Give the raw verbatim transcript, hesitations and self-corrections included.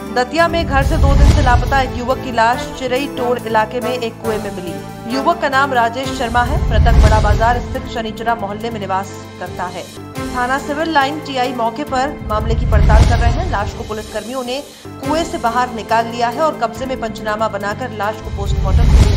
दतिया में घर से दो दिन से लापता एक युवक की लाश चिरई टोल इलाके में एक कुएं में मिली। युवक का नाम राजेश शर्मा है। मृतक बड़ा बाजार स्थित शनिचरा मोहल्ले में निवास करता है। थाना सिविल लाइन टीआई मौके पर मामले की पड़ताल कर रहे हैं। लाश को पुलिस कर्मियों ने कुएं से बाहर निकाल लिया है और कब्जे में पंचनामा बनाकर लाश को पोस्टमार्टम